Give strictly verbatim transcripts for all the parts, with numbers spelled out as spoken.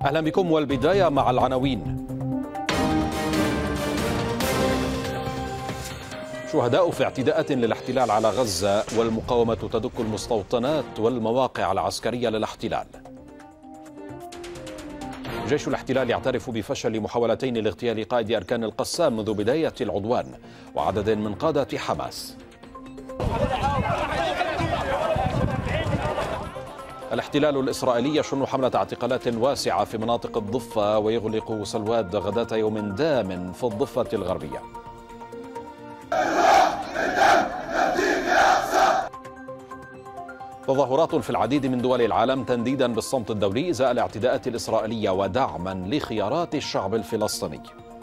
أهلا بكم، والبداية مع العناوين. شهداء في اعتداءات للاحتلال على غزة، والمقاومة تدك المستوطنات والمواقع العسكرية للاحتلال. جيش الاحتلال يعترف بفشل محاولتين لاغتيال قائد أركان القسام منذ بداية العدوان وعدد من قادة حماس. الاحتلال الإسرائيلي يشن حملة اعتقالات واسعة في مناطق الضفة ويغلق سلواد غداة يوم دام في الضفة الغربية. تظاهرات في العديد من دول العالم تنديدا بالصمت الدولي إزاء الاعتداءات الإسرائيلية ودعما لخيارات الشعب الفلسطيني.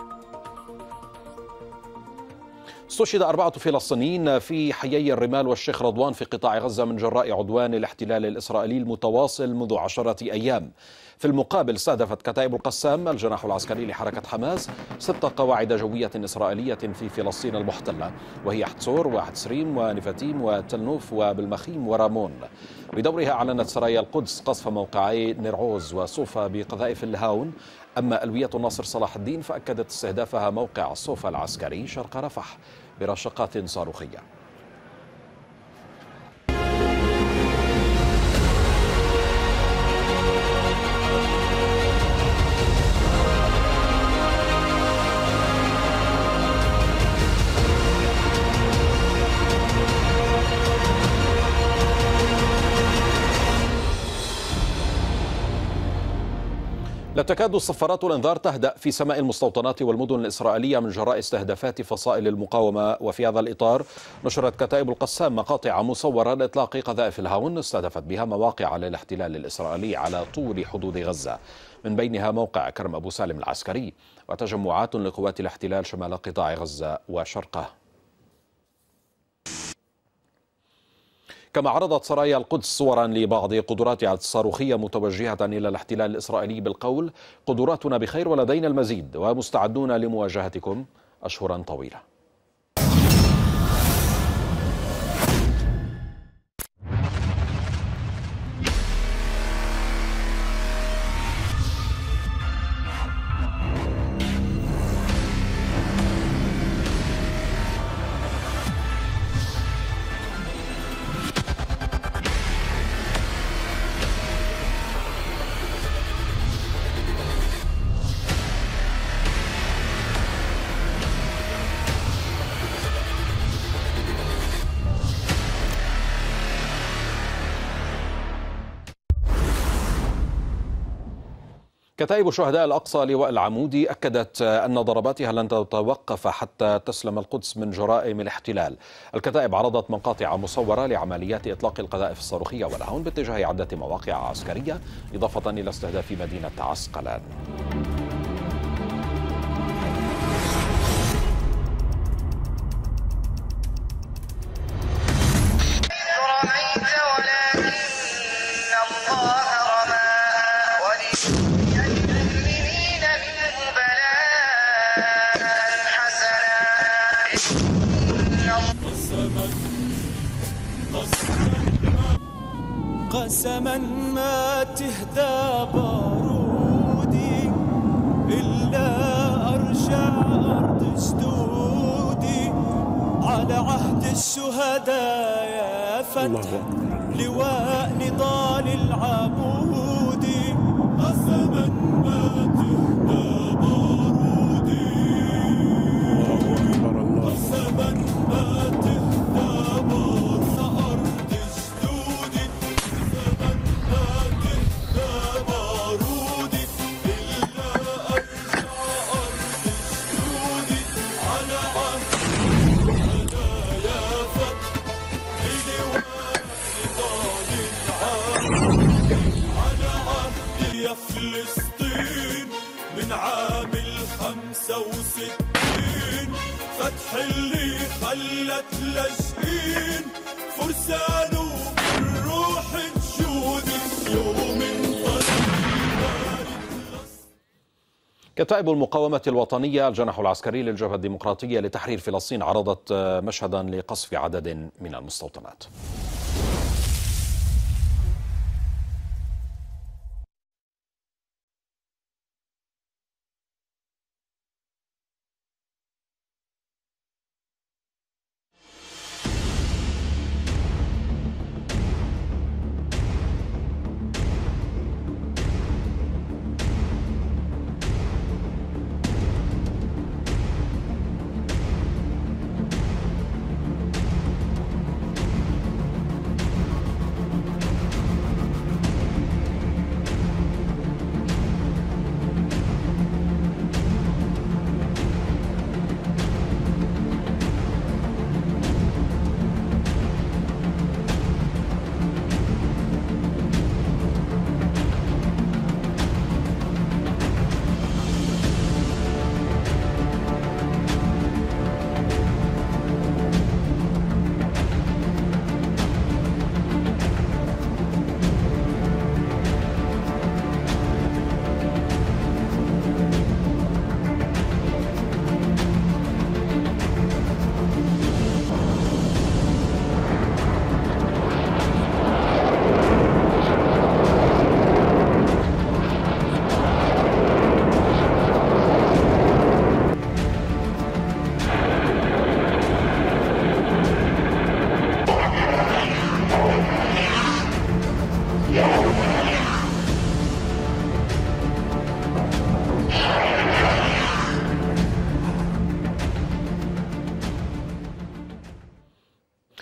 استشهد أربعة فلسطينيين في حيي الرمال والشيخ رضوان في قطاع غزة من جراء عدوان الاحتلال الإسرائيلي المتواصل منذ عشرة أيام. في المقابل استهدفت كتائب القسام الجناح العسكري لحركة حماس ست قواعد جوية إسرائيلية في فلسطين المحتلة، وهي حتسور وحتسريم ونفتيم وتلنوف وبالمخيم ورامون. بدورها أعلنت سرايا القدس قصف موقعي نيرعوز وصوفا بقذائف الهاون، أما ألوية الناصر صلاح الدين فأكدت استهدافها موقع صوفا العسكري شرق رفح برشقات صاروخية. لا تكاد الصفارات الانذار تهدأ في سماء المستوطنات والمدن الإسرائيلية من جراء استهدافات فصائل المقاومة، وفي هذا الإطار نشرت كتائب القسام مقاطع مصورة لإطلاق قذائف الهاون استهدفت بها مواقع للاحتلال الإسرائيلي على طول حدود غزة، من بينها موقع كرم أبو سالم العسكري وتجمعات لقوات الاحتلال شمال قطاع غزة وشرقه. كما عرضت سرايا القدس صورا لبعض قدراتها الصاروخية متوجهة إلى الاحتلال الإسرائيلي بالقول: قدراتنا بخير ولدينا المزيد ومستعدون لمواجهتكم أشهرا طويلة. كتائب شهداء الأقصى لواء العمودي أكدت أن ضرباتها لن تتوقف حتى تسلم القدس من جرائم الاحتلال. الكتائب عرضت مقاطع مصورة لعمليات إطلاق القذائف الصاروخية والهاون باتجاه عدة مواقع عسكرية، إضافة إلى استهداف مدينة عسقلان. قسما ما تهدى بارودي إلا أرجع أرض جدودي، على عهد الشهداء يا فتح لواء نضال العمودي. قسما ما تهدى بارودي، قسما ما تهدى بارودي فلسطين من عام الخمسة وستين، فتح اللي خلت لاجئين فرسانه بالروح نشود يوم كتائب المقاومة الوطنية الجناح العسكري للجبهة الديمقراطية لتحرير فلسطين عرضت مشهدا لقصف عدد من المستوطنات.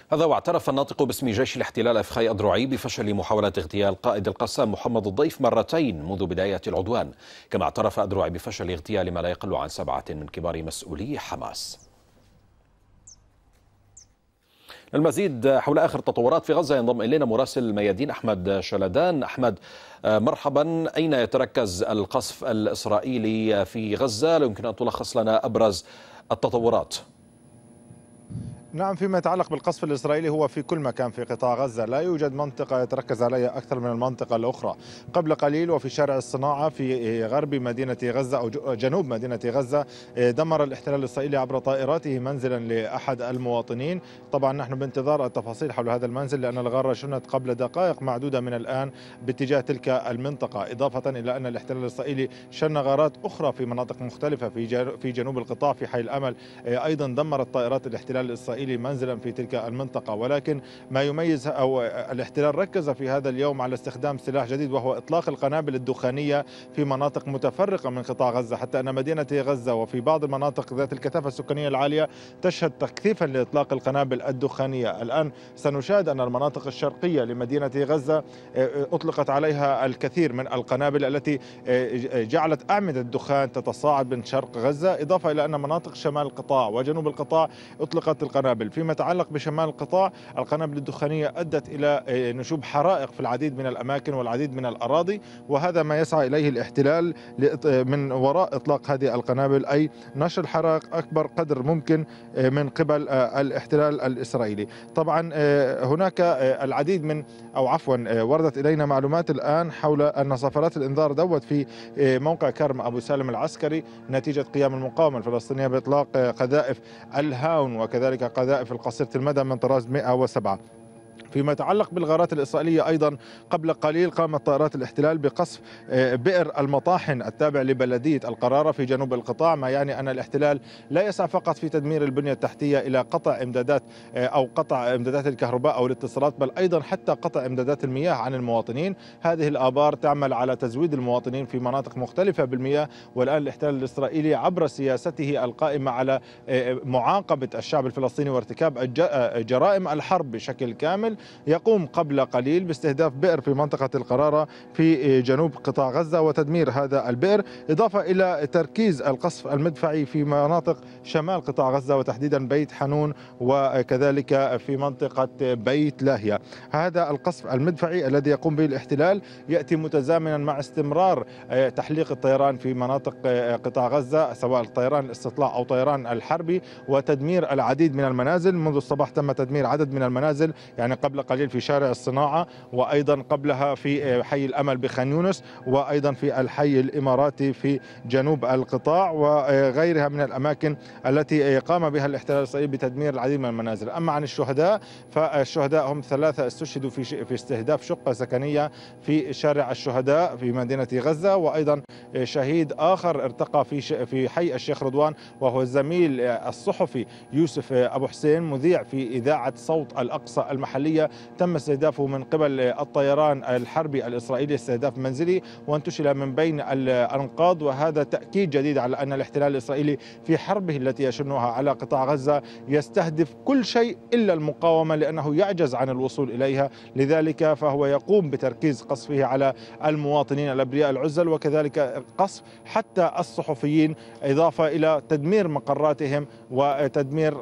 هذا واعترف الناطق باسم جيش الاحتلال أفخاي أدروعي بفشل محاولة اغتيال قائد القسام محمد الضيف مرتين منذ بداية العدوان، كما اعترف أدروعي بفشل اغتيال ما لا يقل عن سبعة من كبار مسؤولي حماس. المزيد حول آخر التطورات في غزة ينضم إلينا مراسل الميادين أحمد شلدان. أحمد مرحبا، أين يتركز القصف الإسرائيلي في غزة؟ لا يمكن أن تلخص لنا أبرز التطورات؟ نعم، فيما يتعلق بالقصف الإسرائيلي هو في كل مكان في قطاع غزة، لا يوجد منطقة يتركز عليها أكثر من المنطقة الأخرى. قبل قليل وفي شارع الصناعة في غرب مدينة غزة أو جنوب مدينة غزة دمر الاحتلال الإسرائيلي عبر طائراته منزلا لأحد المواطنين. طبعا نحن بانتظار التفاصيل حول هذا المنزل لأن الغارة شنت قبل دقائق معدودة من الآن باتجاه تلك المنطقة، إضافة إلى أن الاحتلال الإسرائيلي شن غارات أخرى في مناطق مختلفة في جنوب القطاع. في حي الأمل أيضا دمرت طائرات الاحتلال الإسرائيلي منزلا في تلك المنطقة، ولكن ما يميز أو الاحتلال ركز في هذا اليوم على استخدام سلاح جديد وهو إطلاق القنابل الدخانية في مناطق متفرقة من قطاع غزة، حتى أن مدينة غزة وفي بعض المناطق ذات الكثافة السكانية العالية تشهد تكثيفا لإطلاق القنابل الدخانية. الآن سنشاهد أن المناطق الشرقية لمدينة غزة أطلقت عليها الكثير من القنابل التي جعلت أعمدة الدخان تتصاعد من شرق غزة، إضافة إلى أن مناطق شمال القطاع وجنوب القطاع أطلقت القنابل. فيما يتعلق بشمال القطاع القنابل الدخانية أدت إلى نشوب حرائق في العديد من الأماكن والعديد من الأراضي، وهذا ما يسعى إليه الاحتلال من وراء إطلاق هذه القنابل، أي نشر الحرائق أكبر قدر ممكن من قبل الاحتلال الإسرائيلي. طبعا هناك العديد من أو عفوا وردت إلينا معلومات الآن حول أن صفارات الإنذار دوت في موقع كرم أبو سالم العسكري نتيجة قيام المقاومة الفلسطينية بإطلاق قذائف الهاون وكذلك قذائف القصيرة المدى من طراز مئة وسبعة. فيما يتعلق بالغارات الإسرائيلية أيضا قبل قليل قامت طائرات الاحتلال بقصف بئر المطاحن التابع لبلدية القرارة في جنوب القطاع، ما يعني أن الاحتلال لا يسعى فقط في تدمير البنية التحتية إلى قطع إمدادات أو قطع إمدادات الكهرباء أو الاتصالات، بل أيضا حتى قطع إمدادات المياه عن المواطنين. هذه الآبار تعمل على تزويد المواطنين في مناطق مختلفة بالمياه، والآن الاحتلال الإسرائيلي عبر سياسته القائمة على معاقبة الشعب الفلسطيني وارتكاب جرائم الحرب بشكل كامل يقوم قبل قليل باستهداف بئر في منطقة القرارة في جنوب قطاع غزة وتدمير هذا البئر، إضافة إلى تركيز القصف المدفعي في مناطق شمال قطاع غزة وتحديدا بيت حنون وكذلك في منطقة بيت لاهيا. هذا القصف المدفعي الذي يقوم به الاحتلال يأتي متزامنا مع استمرار تحليق الطيران في مناطق قطاع غزة سواء طيران الاستطلاع أو طيران الحربي وتدمير العديد من المنازل. منذ الصباح تم تدمير عدد من المنازل، يعني قبل قليل في شارع الصناعة وأيضا قبلها في حي الأمل بخان يونس وأيضا في الحي الإماراتي في جنوب القطاع وغيرها من الأماكن التي قام بها الاحتلال الإسرائيلي بتدمير العديد من المنازل. أما عن الشهداء فالشهداء هم ثلاثة استشهدوا في في استهداف شقة سكنية في شارع الشهداء في مدينة غزة، وأيضا شهيد آخر ارتقى في في حي الشيخ رضوان وهو الزميل الصحفي يوسف أبو حسين مذيع في إذاعة صوت الأقصى المحلية، تم استهدافه من قبل الطيران الحربي الإسرائيلي استهداف منزلي وانتشل من بين الأنقاض. وهذا تأكيد جديد على أن الاحتلال الإسرائيلي في حربه التي يشنها على قطاع غزة يستهدف كل شيء إلا المقاومة لأنه يعجز عن الوصول إليها، لذلك فهو يقوم بتركيز قصفه على المواطنين الأبرياء العزل وكذلك قصف حتى الصحفيين، إضافة إلى تدمير مقراتهم وتدمير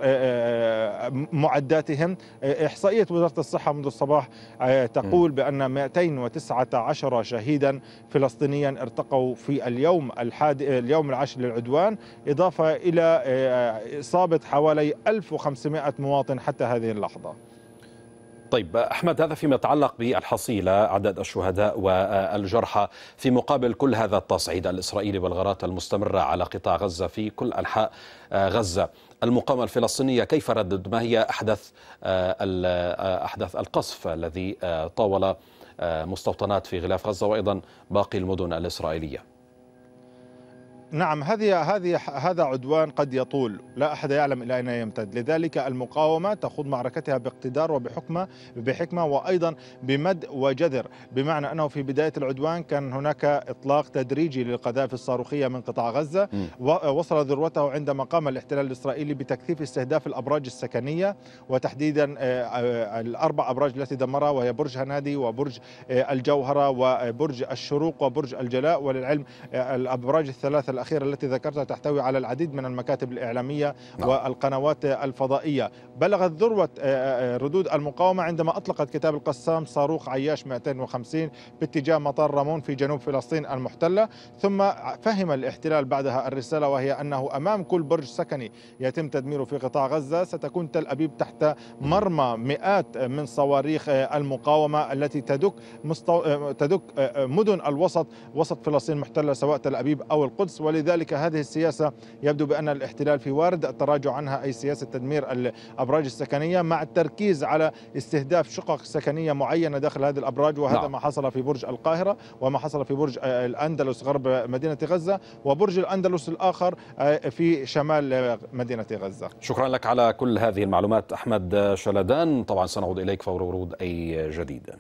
معداتهم. إحصائية وزارة الصحة منذ الصباح تقول بأن مئتين وتسعة عشر شهيدا فلسطينيا ارتقوا في اليوم الحادي اليوم العاشر للعدوان، إضافة إلى إصابة حوالي ألف وخمسمئة مواطن حتى هذه اللحظة. طيب أحمد، هذا فيما يتعلق بالحصيلة عدد الشهداء والجرحى في مقابل كل هذا التصعيد الإسرائيلي والغارات المستمرة على قطاع غزة في كل أنحاء غزة. المقاومة الفلسطينية كيف ردد؟ ما هي أحدث أحدث القصف الذي طاول مستوطنات في غلاف غزة وأيضا باقي المدن الإسرائيلية؟ نعم، هذه هذه هذا عدوان قد يطول، لا أحد يعلم إلى أين يمتد، لذلك المقاومة تخوض معركتها باقتدار وبحكمة بحكمة وأيضا بمد وجذر، بمعنى أنه في بداية العدوان كان هناك إطلاق تدريجي للقذائف الصاروخية من قطاع غزة، ووصل ذروته عندما قام الاحتلال الإسرائيلي بتكثيف استهداف الأبراج السكنية، وتحديدا الأربع أبراج التي دمرها، وهي برج هنادي وبرج الجوهرة وبرج الشروق وبرج الجلاء. وللعلم الأبراج الثلاثة الأخيرة التي ذكرتها تحتوي على العديد من المكاتب الإعلامية والقنوات الفضائية. بلغت ذروة ردود المقاومة عندما أطلقت كتاب القسام صاروخ عياش مئتين وخمسين باتجاه مطار رامون في جنوب فلسطين المحتلة، ثم فهم الاحتلال بعدها الرسالة، وهي أنه أمام كل برج سكني يتم تدميره في قطاع غزة ستكون تل أبيب تحت مرمى مئات من صواريخ المقاومة التي تدك مستو... تدك مدن الوسط، وسط فلسطين المحتلة، سواء تل أبيب أو القدس. ولذلك هذه السياسة يبدو بأن الاحتلال في وارد التراجع عنها، أي سياسة تدمير الأبراج السكنية مع التركيز على استهداف شقق سكنية معينة داخل هذه الأبراج، وهذا نعم. ما حصل في برج القاهرة وما حصل في برج الأندلس غرب مدينة غزة، وبرج الأندلس الآخر في شمال مدينة غزة. شكرا لك على كل هذه المعلومات أحمد شلدان، طبعا سنعود إليك فور ورود أي جديد.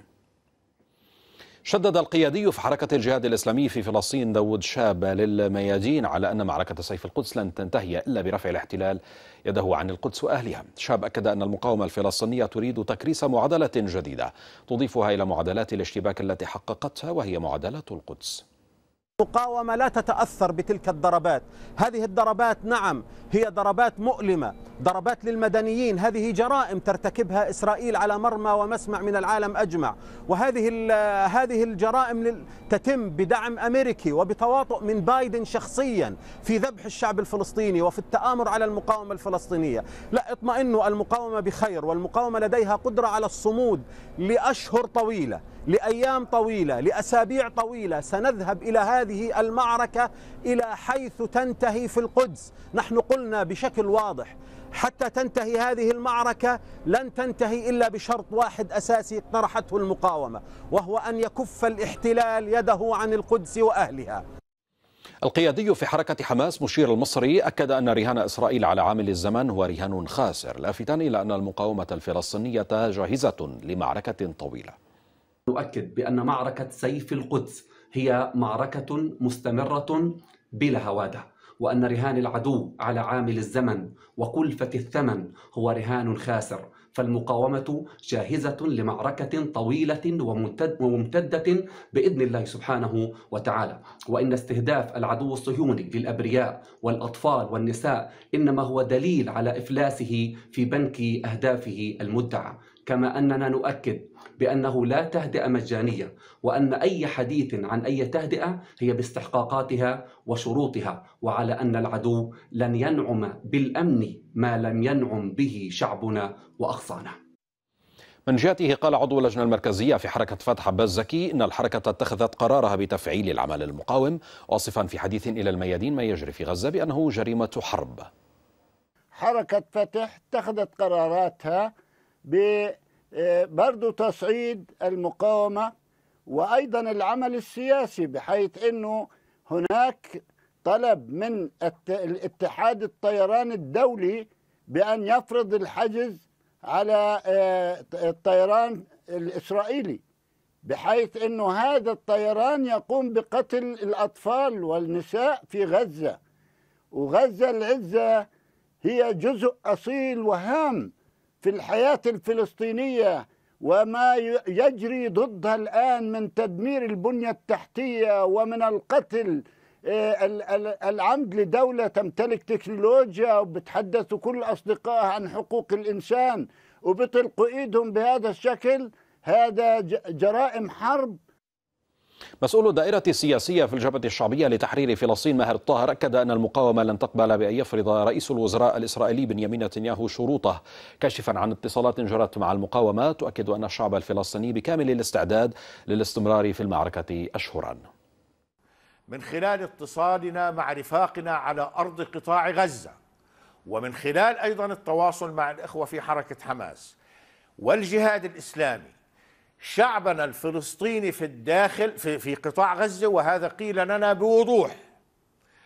شدد القيادي في حركة الجهاد الإسلامي في فلسطين داود شاب للميادين على أن معركة سيف القدس لن تنتهي إلا برفع الاحتلال يده عن القدس وأهلها. شاب أكد أن المقاومة الفلسطينية تريد تكريس معادلة جديدة تضيفها إلى معادلات الاشتباك التي حققتها، وهي معادلة القدس. المقاومة لا تتأثر بتلك الضربات، هذه الضربات نعم هي ضربات مؤلمة، ضربات للمدنيين، هذه جرائم ترتكبها إسرائيل على مرمى ومسمع من العالم أجمع، وهذه هذه الجرائم تتم بدعم أمريكي وبتواطؤ من بايدن شخصيا في ذبح الشعب الفلسطيني وفي التآمر على المقاومة الفلسطينية. لا، اطمئنوا، المقاومة بخير، والمقاومة لديها قدرة على الصمود لأشهر طويلة، لأيام طويلة، لأسابيع طويلة. سنذهب إلى هذه المعركة إلى حيث تنتهي في القدس. نحن قلنا بشكل واضح حتى تنتهي هذه المعركة لن تنتهي إلا بشرط واحد أساسي اقترحته المقاومة، وهو أن يكف الاحتلال يده عن القدس وأهلها. القيادي في حركة حماس مشير المصري أكد أن رهان إسرائيل على عامل الزمن هو رهان خاسر، لافتا إلى أن المقاومة الفلسطينية جاهزة لمعركة طويلة. نؤكد بأن معركة سيف القدس هي معركة مستمرة بلا هوادة، وأن رهان العدو على عامل الزمن وكلفة الثمن هو رهان خاسر، فالمقاومة جاهزة لمعركة طويلة وممتدة بإذن الله سبحانه وتعالى، وإن استهداف العدو الصهيوني للأبرياء والأطفال والنساء إنما هو دليل على إفلاسه في بنك أهدافه المدعى. كما أننا نؤكد بأنه لا تهدئة مجانية، وأن أي حديث عن أي تهدئة هي باستحقاقاتها وشروطها، وعلى أن العدو لن ينعم بالأمن ما لم ينعم به شعبنا وأغصانه. من جهته قال عضو اللجنة المركزية في حركة فتح عباس زكي إن الحركة اتخذت قرارها بتفعيل العمل المقاوم، واصفا في حديث إلى الميادين ما يجري في غزة بأنه جريمة حرب. حركة فتح اتخذت قراراتها برضو تصعيد المقاومة وأيضا العمل السياسي، بحيث أنه هناك طلب من الاتحاد الطيران الدولي بأن يفرض الحجز على الطيران الإسرائيلي، بحيث أنه هذا الطيران يقوم بقتل الأطفال والنساء في غزة. وغزة العزة هي جزء أصيل وهام في الحياة الفلسطينية، وما يجري ضدها الآن من تدمير البنية التحتية ومن القتل العمد لدولة تمتلك تكنولوجيا وبتحدث كل أصدقائها عن حقوق الإنسان وبتلقوا إيدهم بهذا الشكل، هذا جرائم حرب. مسؤول الدائرة السياسية في الجبهة الشعبية لتحرير فلسطين ماهر الطاهر أكد أن المقاومة لن تقبل بأن يفرض رئيس الوزراء الإسرائيلي بنيامين نتنياهو شروطه، كاشفا عن اتصالات جرت مع المقاومة تؤكد أن الشعب الفلسطيني بكامل الاستعداد للاستمرار في المعركة أشهرا. من خلال اتصالنا مع رفاقنا على أرض قطاع غزة، ومن خلال أيضا التواصل مع الإخوة في حركة حماس والجهاد الإسلامي، شعبنا الفلسطيني في الداخل في, في قطاع غزة، وهذا قيل لنا بوضوح،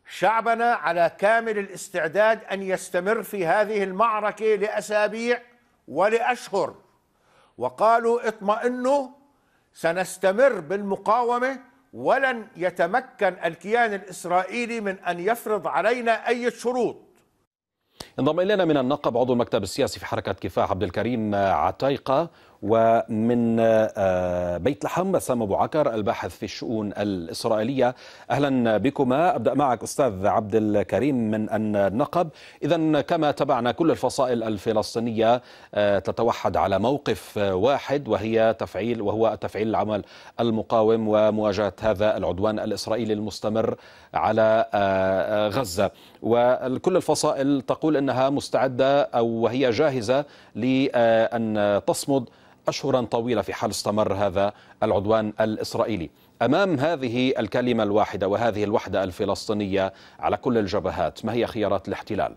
شعبنا على كامل الاستعداد أن يستمر في هذه المعركة لأسابيع ولأشهر، وقالوا اطمئنوا سنستمر بالمقاومة ولن يتمكن الكيان الإسرائيلي من أن يفرض علينا أي شروط. انضم إلينا من النقب عضو المكتب السياسي في حركة كفاح عبد الكريم عتيقة، ومن بيت لحم بسام أبو عكر الباحث في الشؤون الإسرائيلية. أهلا بكما. أبدأ معك أستاذ عبد الكريم من النقب. إذن كما تابعنا كل الفصائل الفلسطينية تتوحد على موقف واحد، وهي تفعيل وهو تفعيل العمل المقاوم ومواجهة هذا العدوان الإسرائيلي المستمر على غزة، وكل الفصائل تقول أنها مستعدة أو وهي جاهزة لأن تصمد أشهرا طويلة في حال استمر هذا العدوان الإسرائيلي. أمام هذه الكلمة الواحدة وهذه الوحدة الفلسطينية على كل الجبهات، ما هي خيارات الاحتلال؟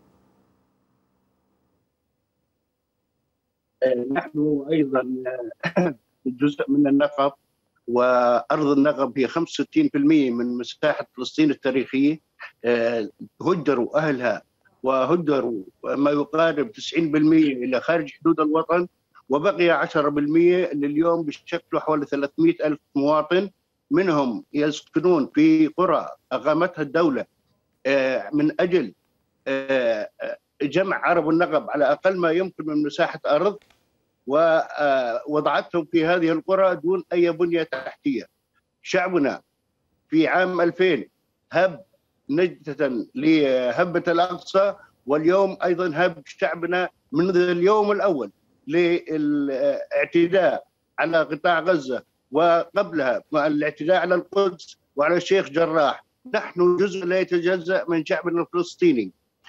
نحن أيضا جزء من النقب، وأرض النقب هي خمسة وستين بالمئة من مساحة فلسطين التاريخية. هجروا أهلها وهجروا ما يقارب تسعين بالمئة إلى خارج حدود الوطن، وبقي عشرة بالمئة اللي اليوم بيشكلوا حوالي ثلاثمئة ألف مواطن، منهم يسكنون في قرى أقامتها الدولة من أجل جمع عرب النقب على أقل ما يمكن من مساحة أرض، ووضعتهم في هذه القرى دون أي بنية تحتية. شعبنا في عام ألفين هب نجدة لهبة الأقصى، واليوم أيضا هب شعبنا منذ اليوم الأول للاعتداء على قطاع غزة، وقبلها مع الاعتداء على القدس وعلى الشيخ جراح. نحن جزء لا يتجزأ من شعبنا الفلسطيني،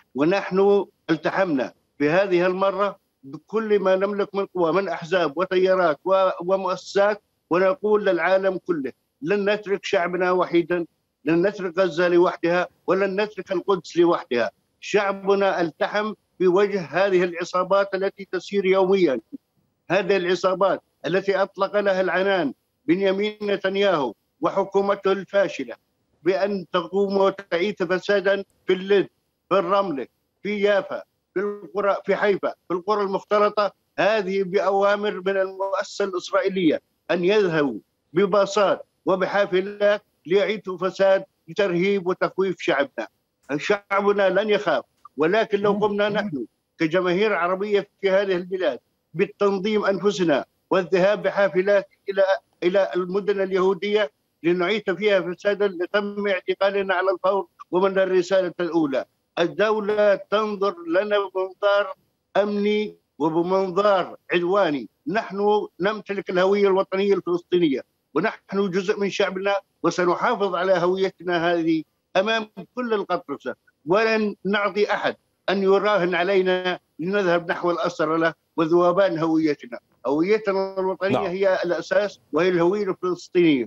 ونحن التحمنا في هذه المرة بكل ما نملك من قوى من أحزاب وتيارات ومؤسسات، ونقول للعالم كله لن نترك شعبنا وحيدا، لن نترك غزة لوحدها، ولن نترك القدس لوحدها. شعبنا التحم في وجه هذه العصابات التي تسير يوميا، هذه العصابات التي أطلق لها العنان بنيامين نتنياهو وحكومته الفاشلة بأن تقوم وتعيث فسادا في اللد، في الرملة، في يافا، في القرى، في حيفا، في القرى المختلطة. هذه بأوامر من المؤسسة الإسرائيلية أن يذهبوا بباصات وبحافلات ليعيثوا فساد لترهيب وتخويف شعبنا. شعبنا لن يخاف، ولكن لو قمنا نحن كجماهير عربية في هذه البلاد بالتنظيم أنفسنا والذهاب بحافلات إلى إلى المدن اليهودية لنعيث فيها فسادا لتم اعتقالنا على الفور، ومن الرسالة الأولى الدولة تنظر لنا بمنظار أمني وبمنظار عدواني. نحن نمتلك الهوية الوطنية الفلسطينية، ونحن جزء من شعبنا، وسنحافظ على هويتنا هذه أمام كل القطرسة، ولن نعطي أحد أن يراهن علينا لنذهب نحو الأسر له وذوبان هويتنا. هويتنا الوطنية نعم. هي الأساس، وهي الهوية الفلسطينية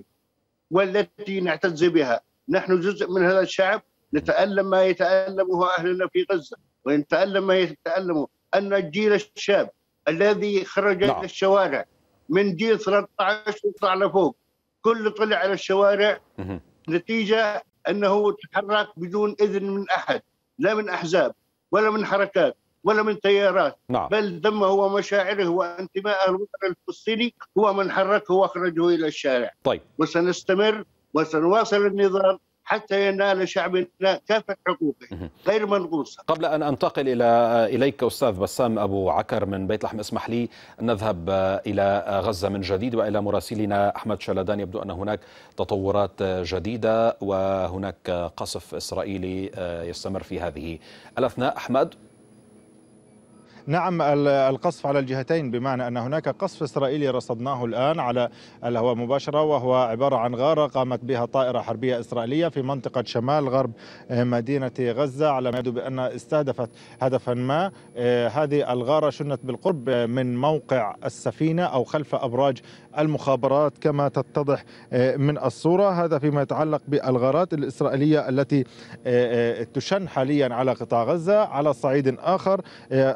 والتي نعتز بها. نحن جزء من هذا الشعب، نتألم ما يتألمه أهلنا في غزة، ونتألم ما يتألمه أن الجيل الشاب الذي خرج نعم. إلى الشوارع من جيل ثلاثة عشر وطلع لفوق، كل طلع على الشوارع م- نتيجة أنه تحرك بدون إذن من أحد، لا من أحزاب ولا من حركات ولا من تيارات نعم. بل دمه ومشاعره وانتماءه الوطن الفلسطيني هو من حركه واخرجه الى الشارع. طيب. وسنستمر وسنواصل النضال حتى ينال شعبنا كافة حقوقه غير منقوصة. قبل أن أنتقل إلى إليك أستاذ بسام أبو عكر من بيت لحم، اسمح لي أن نذهب إلى غزة من جديد وإلى مراسلنا أحمد شلدان. يبدو أن هناك تطورات جديدة وهناك قصف إسرائيلي يستمر في هذه الأثناء. أحمد. نعم، القصف على الجهتين، بمعنى أن هناك قصف إسرائيلي رصدناه الآن على الهواء مباشرة، وهو عبارة عن غارة قامت بها طائرة حربية إسرائيلية في منطقة شمال غرب مدينة غزة، على ما يبدو بأن استهدفت هدفا ما. هذه الغارة شنت بالقرب من موقع السفينة أو خلف أبراج المخابرات كما تتضح من الصورة. هذا فيما يتعلق بالغارات الإسرائيلية التي تشن حاليا على قطاع غزة. على صعيد آخر، غارات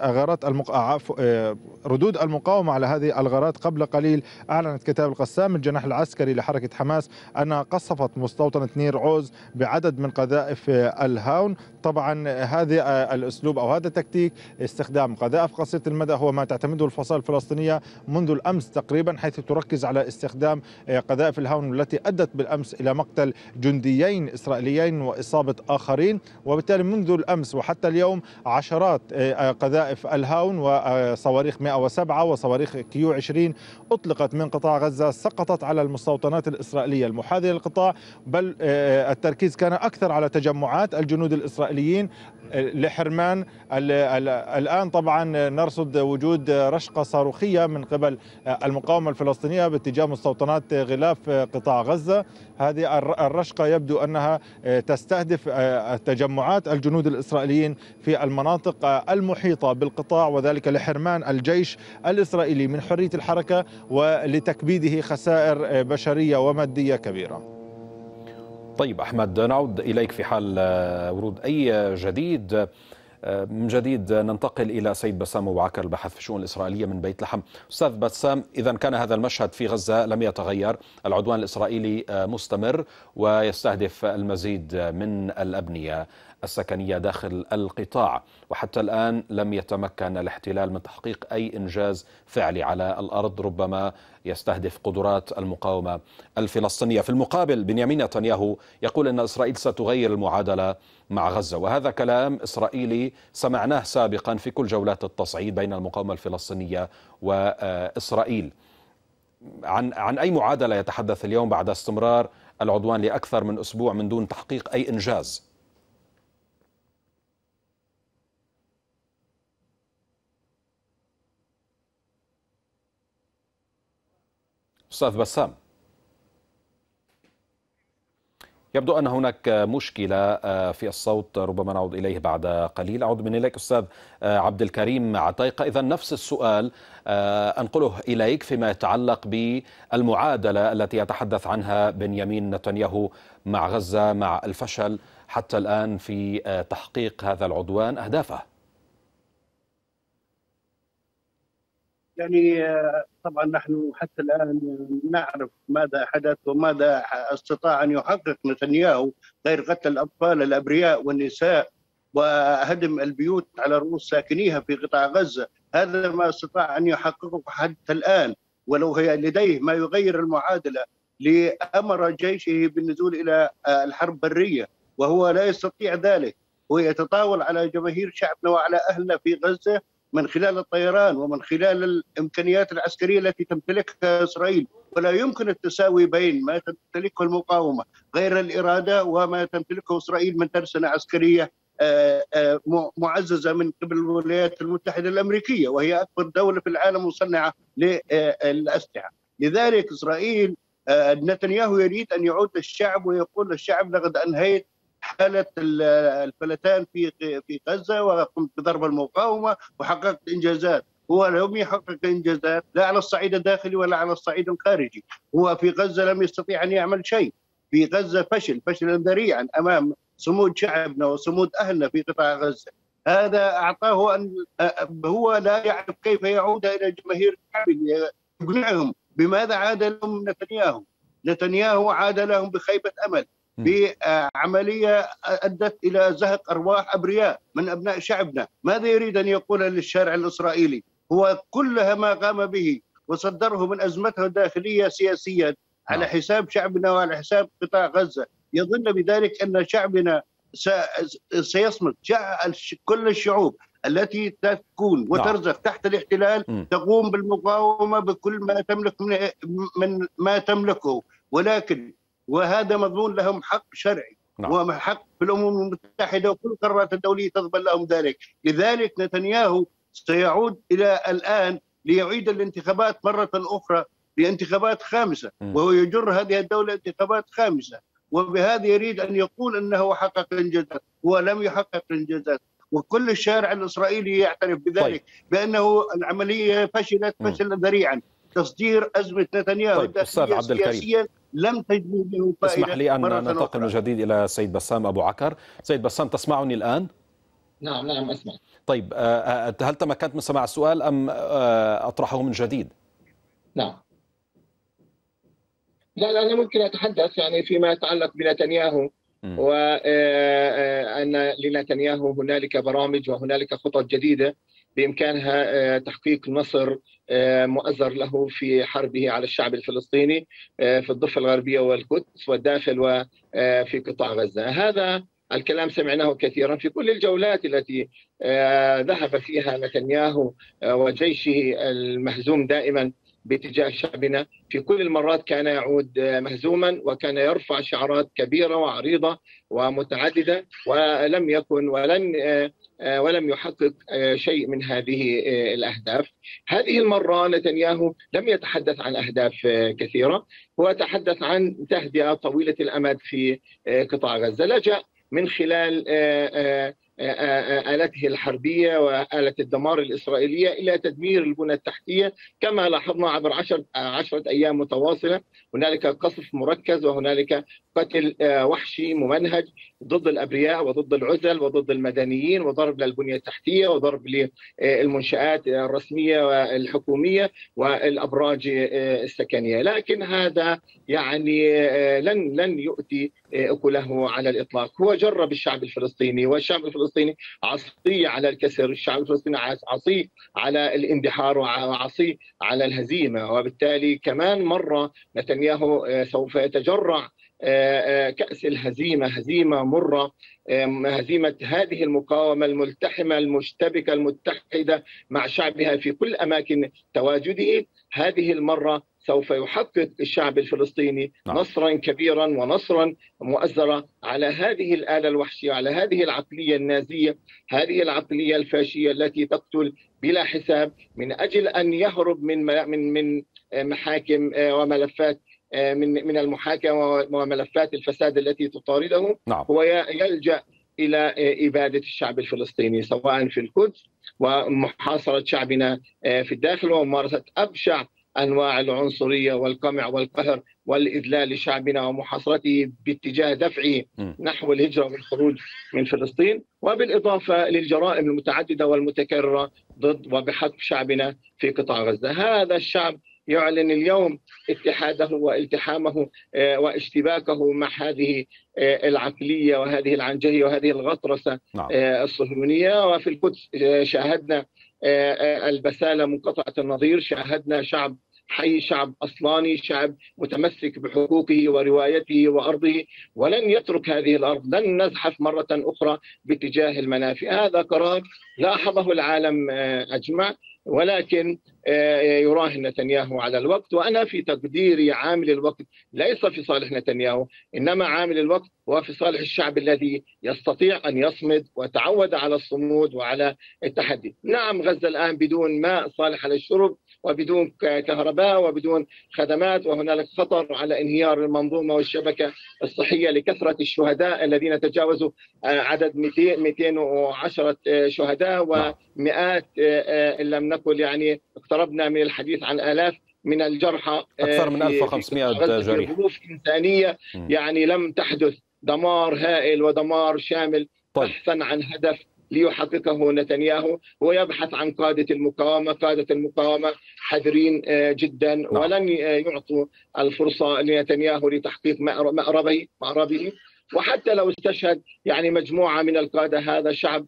غارات المق... ردود المقاومة على هذه الغارات. قبل قليل أعلنت كتائب القسام الجناح العسكري لحركة حماس أنها قصفت مستوطنة نير عوز بعدد من قذائف الهاون. طبعا هذا الأسلوب أو هذا التكتيك استخدام قذائف قصيرة المدى هو ما تعتمده الفصائل الفلسطينية منذ الأمس تقريبا، حيث تركز على استخدام قذائف الهاون التي أدت بالأمس إلى مقتل جنديين إسرائيليين وإصابة آخرين. وبالتالي منذ الأمس وحتى اليوم عشرات قذائف الهاون وصواريخ مئة وسبعة وصواريخ كيو عشرين أطلقت من قطاع غزة، سقطت على المستوطنات الإسرائيلية المحاذية للقطاع، بل التركيز كان أكثر على تجمعات الجنود الإسرائيليين لحرمان. الآن طبعا نرصد وجود رشقة صاروخية من قبل المقاومة الفلسطينية باتجاه مستوطنات غلاف قطاع غزة. هذه الرشقة يبدو أنها تستهدف تجمعات الجنود الإسرائيليين في المناطق المحيطة بالقطاع، وذلك لحرمان الجيش الإسرائيلي من حرية الحركة ولتكبيده خسائر بشرية ومادية كبيرة. طيب أحمد، نعود إليك في حال ورود أي جديد. من جديد ننتقل إلى سيد بسام أبو عكر الباحث في الشؤون الإسرائيلية من بيت لحم. أستاذ بسام، إذا كان هذا المشهد في غزة لم يتغير، العدوان الإسرائيلي مستمر ويستهدف المزيد من الأبنية السكنية داخل القطاع، وحتى الآن لم يتمكن الاحتلال من تحقيق أي إنجاز فعلي على الأرض ربما يستهدف قدرات المقاومة الفلسطينية. في المقابل بنيامين نتنياهو يقول أن إسرائيل ستغير المعادلة مع غزة، وهذا كلام إسرائيلي سمعناه سابقا في كل جولات التصعيد بين المقاومة الفلسطينية وإسرائيل. عن عن أي معادلة يتحدث اليوم بعد استمرار العدوان لأكثر من أسبوع من دون تحقيق أي إنجاز؟ أستاذ بسام، يبدو أن هناك مشكلة في الصوت، ربما نعود إليه بعد قليل. أعود من إليك أستاذ عبد الكريم عتيقة. إذا نفس السؤال أنقله إليك فيما يتعلق بالمعادلة التي يتحدث عنها بنيامين نتنياهو مع غزة مع الفشل حتى الآن في تحقيق هذا العدوان أهدافه. يعني طبعا نحن حتى الآن نعرف ماذا حدث وماذا استطاع أن يحقق نتنياهو غير قتل الأطفال الأبرياء والنساء وهدم البيوت على رؤوس ساكنيها في قطاع غزة. هذا ما استطاع أن يحققه حتى الآن، ولو هي لديه ما يغير المعادلة لأمر جيشه بالنزول إلى الحرب برية، وهو لا يستطيع ذلك. ويتطاول على جماهير شعبنا وعلى أهلنا في غزة من خلال الطيران ومن خلال الإمكانيات العسكرية التي تمتلكها إسرائيل، ولا يمكن التساوي بين ما تمتلكه المقاومة غير الإرادة وما تمتلكه إسرائيل من ترسانة عسكرية معززة من قبل الولايات المتحدة الأمريكية، وهي أكبر دولة في العالم مصنعة للأسلحة. لذلك إسرائيل نتنياهو يريد أن يعود للشعب ويقول للشعب لقد أنهيت حالة الفلتان في في غزة وقمت بضرب المقاومة وحققت إنجازات. هو لم يحقق إنجازات لا على الصعيد الداخلي ولا على الصعيد الخارجي. هو في غزة لم يستطيع أن يعمل شيء. في غزة فشل فشلا ذريعا أمام صمود شعبنا وصمود أهلنا في قطاع غزة. هذا أعطاه أن هو لا يعرف كيف يعود إلى جماهير شعبه يقنعهم. بماذا عاد لهم نتنياهو؟ نتنياهو عاد لهم بخيبة أمل، بعملية أدت إلى زهق أرواح أبرياء من أبناء شعبنا. ماذا يريد أن يقول للشارع الإسرائيلي؟ هو كلها ما قام به وصدره من أزمته الداخلية سياسيا على حساب شعبنا وعلى حساب قطاع غزة. يظن بذلك أن شعبنا سيصمت. كل الشعوب التي تكون وترزق تحت الاحتلال تقوم بالمقاومة بكل ما تملك من ما تملكه، ولكن وهذا مضمون لهم حق شرعي وحق في الأمم المتحدة وكل القرارات الدولية تضمن لهم ذلك. لذلك نتنياهو سيعود إلى الآن ليعيد الانتخابات مرة أخرى لانتخابات خامسة، وهو يجر هذه الدولة انتخابات خامسة، وبهذا يريد أن يقول أنه حقق إنجازات. هو لم يحقق إنجازات، وكل الشارع الإسرائيلي يعترف بذلك. طيب. بأنه العملية فشلت فشلا ذريعا. تصدير أزمة نتنياهو طيب. أستاذ عبد الكريم، لم تجد له فائدة. اسمح لي أن ننتقل من جديد إلى سيد بسام أبو عكر. سيد بسام، تسمعني الآن؟ نعم نعم أسمع. طيب هل تمكنت من سماع السؤال أم أطرحه من جديد؟ نعم. لا لا أنا ممكن أتحدث يعني فيما يتعلق بنتنياهو، وأن لنتنياهو هنالك برامج وهنالك خطط جديدة بإمكانها تحقيق نصر مؤزر له في حربه على الشعب الفلسطيني في الضفة الغربية والقدس والداخل وفي قطاع غزة. هذا الكلام سمعناه كثيرا في كل الجولات التي ذهب فيها نتنياهو وجيشه المهزوم دائما باتجاه شعبنا. في كل المرات كان يعود مهزوما وكان يرفع شعارات كبيرة وعريضة ومتعددة، ولم يكن ولن ولم يحقق شيء من هذه الأهداف. هذه المرة نتنياهو لم يتحدث عن أهداف كثيرة، هو تحدث عن تهدئة طويلة الأمد في قطاع غزة، لجأ من خلال آلته الحربية وآلة الدمار الإسرائيلية إلى تدمير البنى التحتية كما لاحظنا عبر عشرة, عشرة أيام متواصلة. هنالك قصف مركز وهنالك قتل وحشي ممنهج ضد الأبرياء وضد العزل وضد المدنيين، وضرب للبنية التحتية وضرب للمنشآت الرسمية والحكومية والأبراج السكنية. لكن هذا يعني لن لن يؤتي أكله على الإطلاق. هو جرب الشعب الفلسطيني، والشعب الفلسطيني عصي على الكسر، الشعب الفلسطيني عصي على الاندحار وعصي على الهزيمة، وبالتالي كمان مرة نتنياهو سوف يتجرع كأس الهزيمة، هزيمة مرة، هزيمة هذه المقاومة الملتحمة المشتبكة المتحدة مع شعبها في كل أماكن تواجده. هذه المرة سوف يحقق الشعب الفلسطيني نصرا كبيرا ونصرا مؤزرا على هذه الآلة الوحشية، على هذه العقلية النازية، هذه العقلية الفاشية التي تقتل بلا حساب من أجل أن يهرب من من من محاكم وملفات من من المحاكمة وملفات الفساد التي تطارده. نعم. هو يلجأ إلى إبادة الشعب الفلسطيني سواء في القدس ومحاصرة شعبنا في الداخل وممارسة أبشع أنواع العنصرية والقمع والقهر والإذلال لشعبنا ومحاصرته باتجاه دفعه نحو الهجرة والخروج من فلسطين، وبالإضافة للجرائم المتعددة والمتكررة ضد وبحق شعبنا في قطاع غزة. هذا الشعب يعلن اليوم اتحاده والتحامه واشتباكه مع هذه العقلية وهذه العنجهية وهذه الغطرسة الصهيونية. وفي القدس شاهدنا البسالة منقطعة النظير، شاهدنا شعب حي، شعب أصلاني، شعب متمسك بحقوقه وروايته وأرضه، ولن يترك هذه الأرض، لن نزحف مرة أخرى باتجاه المنافي. هذا قرار لاحظه العالم أجمع، ولكن يراهن نتنياهو على الوقت. وأنا في تقديري عامل الوقت ليس في صالح نتنياهو، إنما عامل الوقت هو في صالح الشعب الذي يستطيع أن يصمد وتعود على الصمود وعلى التحدي. نعم غزة الآن بدون ماء صالح للشرب وبدون كهرباء وبدون خدمات، وهنالك خطر على انهيار المنظومة والشبكة الصحية لكثرة الشهداء الذين تجاوزوا عدد مئتين وعشرة شهداء ومئات إن لم نقل يعني اقتربنا من الحديث عن آلاف من الجرحى، أكثر من ألف وخمسمئة جريح. ظروف إنسانية يعني لم تحدث، دمار هائل ودمار شامل. طيب. بحثا عن هدف ليحققه نتنياهو، هو يبحث عن قادة المقاومة، قادة المقاومة حذرين جدا. نعم. ولن يعطوا الفرصة لنتنياهو لتحقيق مأربه مأربه وحتى لو استشهد يعني مجموعة من القادة، هذا شعب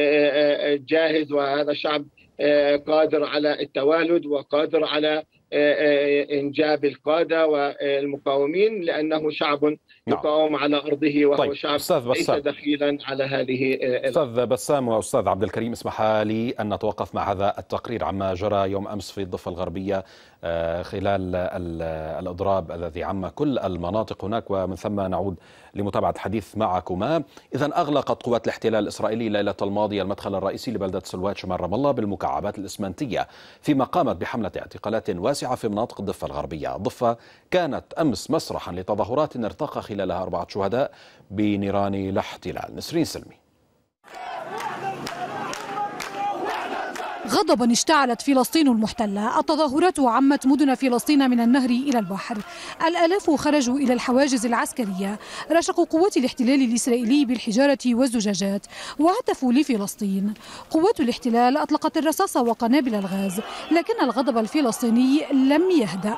جاهز، وهذا شعب قادر على التوالد وقادر على إنجاب القادة والمقاومين، لأنه شعب يقاوم على أرضه، وهو طيب. شعب ليس دخيلا على هذه. أستاذ بسام وأستاذ عبد الكريم، اسمح لي أن نتوقف مع هذا التقرير عما جرى يوم أمس في الضفة الغربية خلال الإضراب الذي عم كل المناطق هناك، ومن ثم نعود لمتابعة الحديث معكما. إذا أغلقت قوات الاحتلال الإسرائيلي ليلة الماضية المدخل الرئيسي لبلدة سلوات شمال رام الله بالمكعبات الإسمنتية، فيما قامت بحملة اعتقالات واسعة في مناطق الضفة الغربية. الضفة كانت أمس مسرحا لتظاهرات ارتقى خلالها أربعة شهداء بنيران الاحتلال. نسرين سلمي. غضبا اشتعلت فلسطين المحتلة، التظاهرات عمت مدن فلسطين من النهر إلى البحر، الآلاف خرجوا إلى الحواجز العسكرية، رشقوا قوات الاحتلال الإسرائيلي بالحجارة والزجاجات وهتفوا لفلسطين. قوات الاحتلال أطلقت الرصاص وقنابل الغاز، لكن الغضب الفلسطيني لم يهدأ.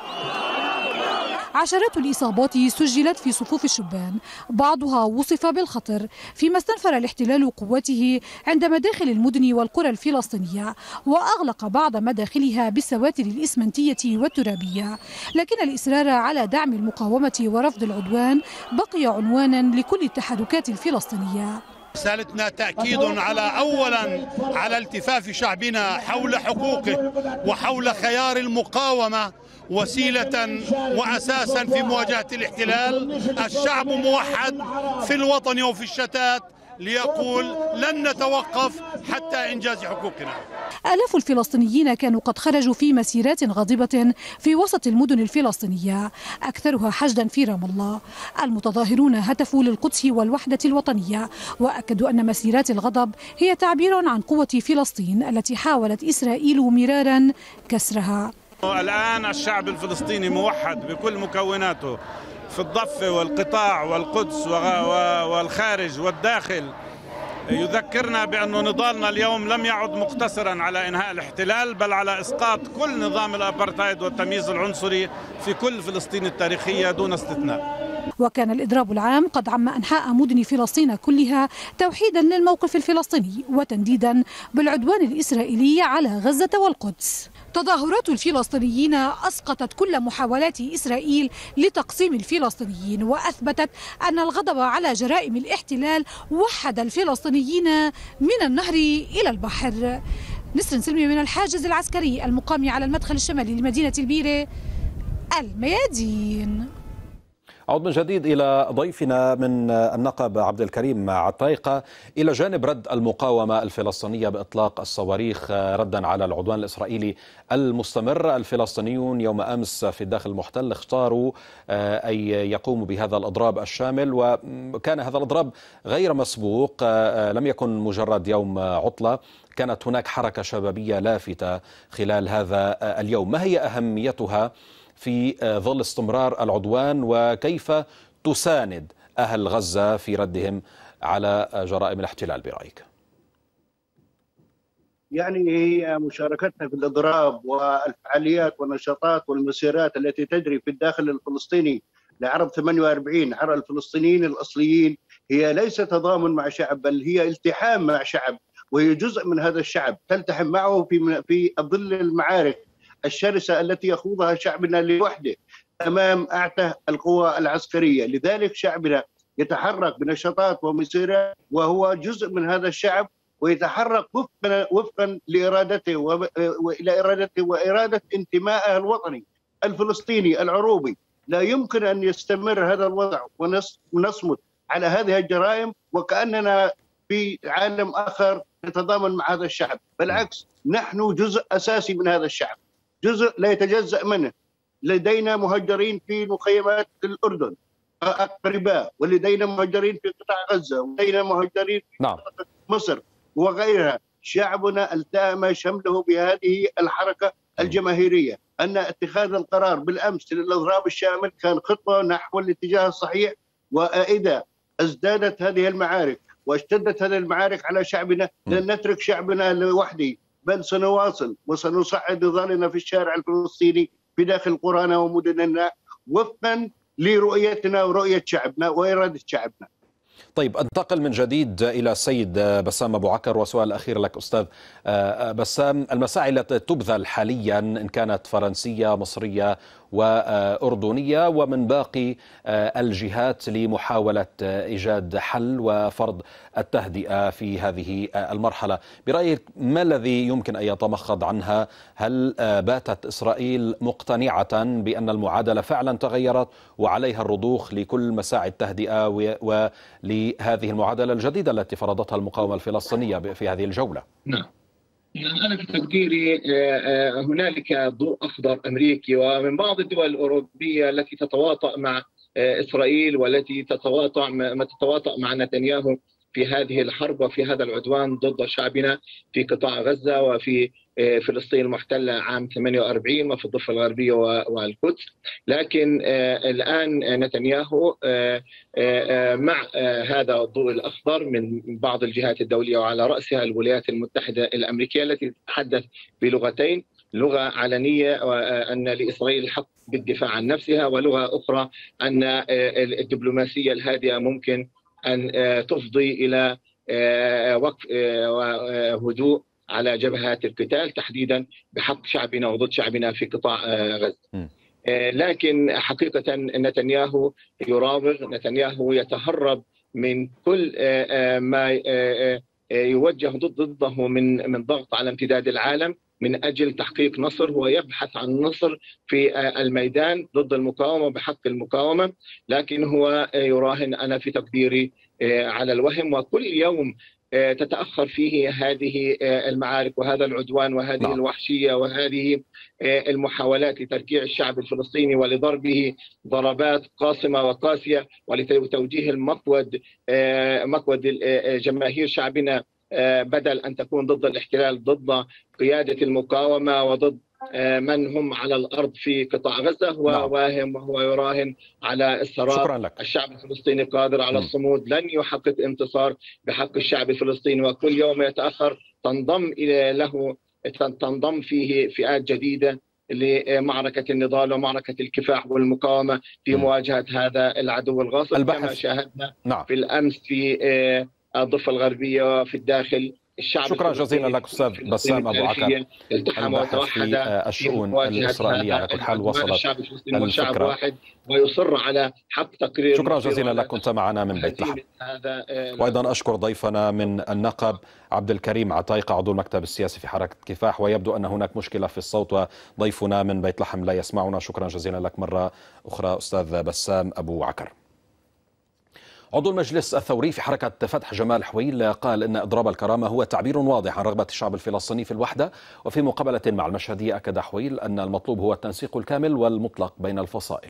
عشرات الإصابات سجلت في صفوف الشبان، بعضها وصف بالخطر، فيما استنفر الاحتلال قوته عند مداخل المدن والقرى الفلسطينية وأغلق بعض مداخلها بالسواتر الإسمنتية والترابية. لكن الإصرار على دعم المقاومة ورفض العدوان بقي عنوانا لكل التحركات الفلسطينية. رسالتنا تأكيد على أولا على التفاف شعبنا حول حقوقه وحول خيار المقاومة وسيلة وأساسا في مواجهة الاحتلال. الشعب موحد في الوطن وفي الشتات ليقول لن نتوقف حتى إنجاز حقوقنا. آلاف الفلسطينيين كانوا قد خرجوا في مسيرات غاضبة في وسط المدن الفلسطينية، أكثرها حشدا في رام الله. المتظاهرون هتفوا للقدس والوحدة الوطنية، وأكدوا أن مسيرات الغضب هي تعبير عن قوة فلسطين التي حاولت إسرائيل مرارا كسرها. الآن الشعب الفلسطيني موحد بكل مكوناته في الضفة والقطاع والقدس والخارج والداخل. يذكرنا بأن نضالنا اليوم لم يعد مقتصرا على إنهاء الاحتلال، بل على إسقاط كل نظام الأبرتايد والتمييز العنصري في كل فلسطين التاريخية دون استثناء. وكان الإضراب العام قد عم أنحاء مدن فلسطين كلها توحيدا للموقف الفلسطيني وتنديدا بالعدوان الإسرائيلي على غزة والقدس. تظاهرات الفلسطينيين أسقطت كل محاولات إسرائيل لتقسيم الفلسطينيين، وأثبتت أن الغضب على جرائم الاحتلال وحد الفلسطينيين من النهر إلى البحر. نسرين سلمي من الحاجز العسكري المقام على المدخل الشمالي لمدينة البيرة، الميادين. أعود من جديد إلى ضيفنا من النقب عبد الكريم عطايقة. إلى جانب رد المقاومة الفلسطينية بإطلاق الصواريخ ردا على العدوان الإسرائيلي المستمر، الفلسطينيون يوم أمس في الداخل المحتل اختاروا أن يقوموا بهذا الإضراب الشامل، وكان هذا الإضراب غير مسبوق، لم يكن مجرد يوم عطلة، كانت هناك حركة شبابية لافتة خلال هذا اليوم. ما هي أهميتها في ظل استمرار العدوان، وكيف تساند أهل غزة في ردهم على جرائم الاحتلال برأيك؟ يعني هي مشاركتنا في الإضراب والفعاليات والنشاطات والمسيرات التي تجري في الداخل الفلسطيني لعرب ثمانية وأربعين على الفلسطينيين الأصليين هي ليس تضامن مع شعب، بل هي التحام مع شعب، وهي جزء من هذا الشعب تلتحم معه في في ظل المعارك الشرسة التي يخوضها شعبنا لوحده أمام أعتى القوى العسكرية. لذلك شعبنا يتحرك بنشاطات ومسيرات وهو جزء من هذا الشعب، ويتحرك وفقا وفقا لإرادته وإلى إرادته وإرادة انتمائه الوطني الفلسطيني العروبي. لا يمكن أن يستمر هذا الوضع ونصمت على هذه الجرائم وكأننا في عالم آخر نتضامن مع هذا الشعب. بالعكس، نحن جزء أساسي من هذا الشعب، جزء لا يتجزأ منه. لدينا مهجرين في مخيمات الأردن أقرباء، ولدينا مهجرين في قطاع غزة، ولدينا مهجرين في نعم. مصر وغيرها. شعبنا التأم شمله بهذه الحركة الجماهيرية. أن اتخاذ القرار بالأمس للإضراب الشامل كان خطوة نحو الاتجاه الصحيح، وإذا ازدادت هذه المعارك واشتدت هذه المعارك على شعبنا لن نترك شعبنا لوحده، بل سنواصل وسنصعد نضالنا في الشارع الفلسطيني في داخل قرانا ومدننا وفقا لرؤيتنا ورؤية شعبنا وإرادة شعبنا. طيب، انتقل من جديد إلى السيد بسام أبو عكر، وسؤال أخير لك أستاذ بسام. المساعي التي تبذل حاليا إن كانت فرنسية مصرية وأردنية ومن باقي الجهات لمحاولة إيجاد حل وفرض التهدئة في هذه المرحلة، برأيك ما الذي يمكن أن يتمخض عنها؟ هل باتت إسرائيل مقتنعة بأن المعادلة فعلا تغيرت وعليها الرضوخ لكل مساعي التهدئة ولهذه المعادلة الجديدة التي فرضتها المقاومة الفلسطينية في هذه الجولة؟ نعم، أنا في تقديري هنالك ضوء أخضر أمريكي ومن بعض الدول الأوروبية التي تتواطأ مع إسرائيل والتي تتواطأ ما تتواطأ مع نتنياهو في هذه الحرب وفي هذا العدوان ضد شعبنا في قطاع غزة وفي فلسطين المحتلة عام ثمانية وأربعين وفي الضفة الغربية والقدس. لكن الآن نتنياهو مع هذا الضوء الأخضر من بعض الجهات الدولية وعلى رأسها الولايات المتحدة الأمريكية التي تتحدث بلغتين، لغة علنية أن لإسرائيل الحق بالدفاع عن نفسها، ولغة أخرى أن الدبلوماسية الهادئة ممكن أن تفضي إلى وقف وهدوء على جبهات القتال تحديدا بحق شعبنا وضد شعبنا في قطاع غزة. لكن حقيقة نتنياهو يراوغ، نتنياهو يتهرب من كل ما يوجه ضد ضده من من ضغط على امتداد العالم من أجل تحقيق نصر. هو يبحث عن نصر في الميدان ضد المقاومة بحق المقاومة، لكن هو يراهن أنا في تقديري على الوهم، وكل يوم تتأخر فيه هذه المعارك وهذا العدوان وهذه نعم. الوحشية وهذه المحاولات لتركيع الشعب الفلسطيني ولضربه ضربات قاصمة وقاسية ولتوجيه المقود مقود جماهير شعبنا بدل أن تكون ضد الاحتلال، ضد قيادة المقاومة وضد من هم على الأرض في قطاع غزة. هو نعم. واهم وهو يراهن على السراب. الشعب الفلسطيني قادر على م. الصمود، لن يحقق انتصار بحق الشعب الفلسطيني، وكل يوم يتأخر تنضم إلى له تنضم فيه فئات جديدة لمعركة النضال ومعركة الكفاح والمقاومة في مواجهة هذا العدو الغاصب البحث. كما شاهدنا نعم. في الأمس في الضفة الغربية وفي الداخل. شكرا جزيلا لك أستاذ بسام أبو عكر. الباحث في الشؤون الإسرائيلية على كل حال وصلت الفكرة واحد ويصر على حق تقرير. شكرا جزيلا لك، كنت معنا من بيت لحم. وأيضا أشكر ضيفنا من النقب عبد الكريم عطايقة عضو المكتب السياسي في حركة كفاح، ويبدو أن هناك مشكلة في الصوت وضيفنا من بيت لحم لا يسمعنا. شكرا جزيلا لك مرة أخرى أستاذ بسام أبو عكر. عضو المجلس الثوري في حركة فتح جمال حويل قال إن إضراب الكرامة هو تعبير واضح عن رغبة الشعب الفلسطيني في الوحدة. وفي مقابلة مع المشهدية أكد حويل أن المطلوب هو التنسيق الكامل والمطلق بين الفصائل.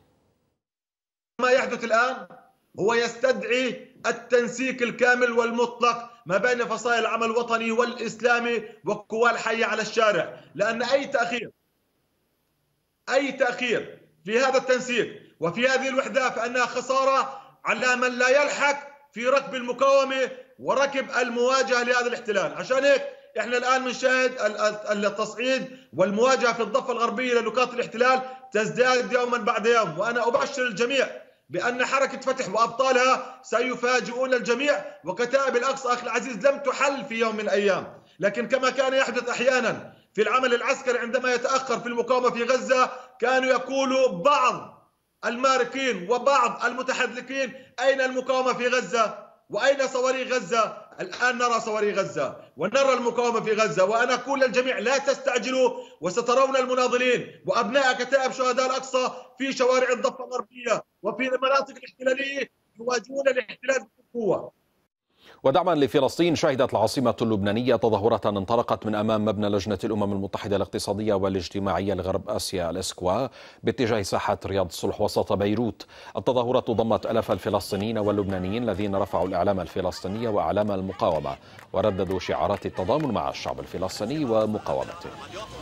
ما يحدث الآن هو يستدعي التنسيق الكامل والمطلق ما بين فصائل العمل الوطني والإسلامي والقوى الحية على الشارع، لأن أي تأخير أي تأخير في هذا التنسيق وفي هذه الوحدة فإنها خسارة على من لا يلحق في ركب المقاومة وركب المواجهة لهذا الاحتلال. عشان هيك احنا الآن بنشاهد التصعيد والمواجهة في الضفة الغربية لنقاط الاحتلال تزداد يوما بعد يوم، وأنا أبشر الجميع بأن حركة فتح وأبطالها سيفاجئون الجميع. وكتائب الأقصى أخي العزيز لم تحل في يوم من الأيام، لكن كما كان يحدث أحيانا في العمل العسكري عندما يتأخر في المقاومة في غزة كانوا يقولوا بعض الماركين وبعض المتحدثين أين المقاومة في غزة وأين صواريخ غزة؟ الآن نرى صواريخ غزة ونرى المقاومة في غزة. وأنا أقول للجميع لا تستعجلوا، وسترون المناضلين وأبناء كتائب شهداء الأقصى في شوارع الضفة الغربية وفي المناطق الاحتلالية يواجهون الاحتلال بقوة. ودعما لفلسطين، شهدت العاصمة اللبنانية تظاهرة انطلقت من أمام مبنى لجنة الأمم المتحدة الاقتصادية والاجتماعية لغرب آسيا الإسكوا باتجاه ساحة رياض الصلح وسط بيروت. التظاهرة ضمت ألاف الفلسطينيين واللبنانيين الذين رفعوا الإعلام الفلسطيني وأعلام المقاومة ورددوا شعارات التضامن مع الشعب الفلسطيني ومقاومته.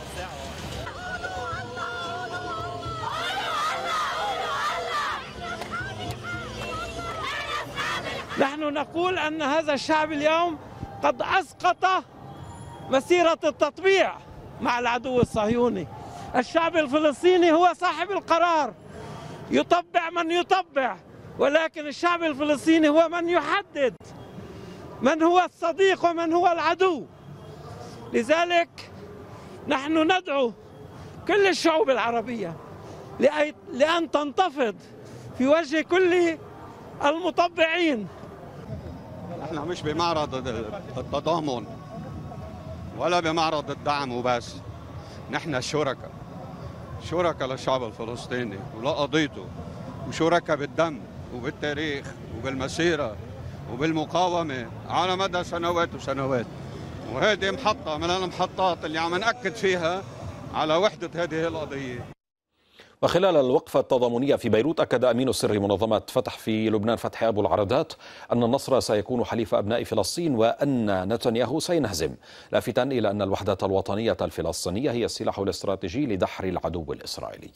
نحن نقول أن هذا الشعب اليوم قد أسقط مسيرة التطبيع مع العدو الصهيوني. الشعب الفلسطيني هو صاحب القرار، يطبع من يطبع، ولكن الشعب الفلسطيني هو من يحدد من هو الصديق ومن هو العدو. لذلك نحن ندعو كل الشعوب العربية لأن تنتفض في وجه كل المطبعين. نحن مش بمعرض التضامن ولا بمعرض الدعم وبس، نحن شركاء شركاء للشعب الفلسطيني ولقضيته، وشركاء بالدم وبالتاريخ وبالمسيرة وبالمقاومة على مدى سنوات وسنوات. وهذه محطة من المحطات اللي عم نأكد فيها على وحدة هذه القضية. وخلال الوقفة التضامنية في بيروت أكد أمين السر منظمة فتح في لبنان فتحي أبو العرادات أن النصر سيكون حليف أبناء فلسطين وأن نتنياهو سينهزم، لافتا إلى أن الوحدة الوطنية الفلسطينية هي السلاح الاستراتيجي لدحر العدو الإسرائيلي.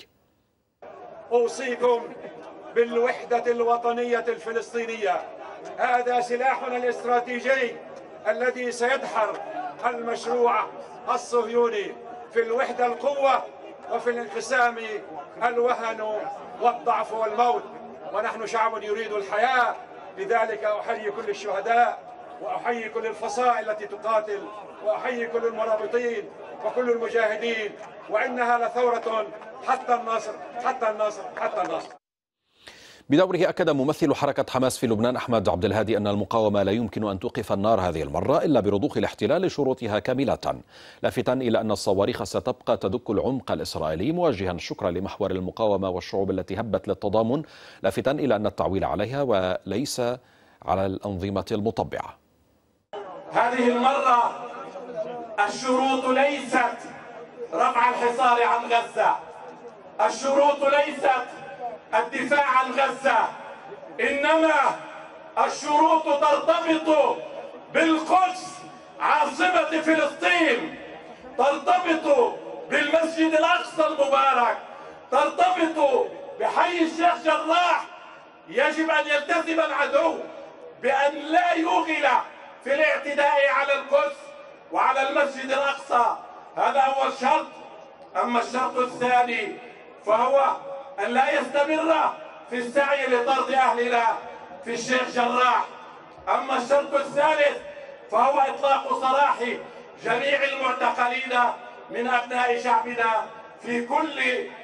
أوصيكم بالوحدة الوطنية الفلسطينية، هذا سلاحنا الاستراتيجي الذي سيدحر المشروع الصهيوني. في الوحدة القوة، وفي الانقسام الوهن والضعف والموت، ونحن شعب يريد الحياة. لذلك أحيي كل الشهداء، وأحيي كل الفصائل التي تقاتل، وأحيي كل المرابطين وكل المجاهدين، وإنها لثورة حتى النصر حتى النصر حتى النصر. بدوره أكد ممثل حركة حماس في لبنان أحمد عبد الهادي أن المقاومة لا يمكن أن توقف النار هذه المرة إلا برضوخ الاحتلال لشروطها كاملة، لافتا إلى أن الصواريخ ستبقى تدك العمق الإسرائيلي، موجها الشكر لمحور المقاومة والشعوب التي هبت للتضامن، لافتا إلى أن التعويل عليها وليس على الأنظمة المطبعة. هذه المرة الشروط ليست رفع الحصار عن غزة، الشروط ليست الدفاع عن غزة، إنما الشروط ترتبط بالقدس عاصمة فلسطين، ترتبط بالمسجد الأقصى المبارك، ترتبط بحي الشيخ جراح. يجب أن يلتزم العدو بأن لا يوغل في الاعتداء على القدس وعلى المسجد الأقصى، هذا أول شرط. أما الشرط الثاني فهو أن لا يستمر في السعي لطرد أهلنا في الشيخ جراح. أما الشرط الثالث فهو إطلاق سراح جميع المعتقلين من أبناء شعبنا في كل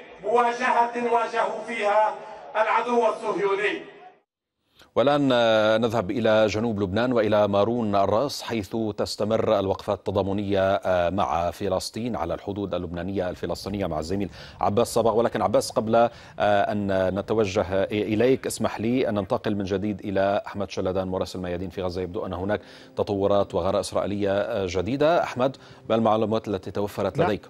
مواجهة واجهوا فيها العدو الصهيوني. والآن نذهب إلى جنوب لبنان وإلى مارون الراس، حيث تستمر الوقفة التضامنية مع فلسطين على الحدود اللبنانية الفلسطينية مع الزميل عباس صباغ. ولكن عباس، قبل أن نتوجه إليك اسمح لي أن ننتقل من جديد إلى أحمد شلدان مراسل الميادين في غزة. يبدو أن هناك تطورات وغارة إسرائيلية جديدة. أحمد، ما المعلومات التي توفرت لديك؟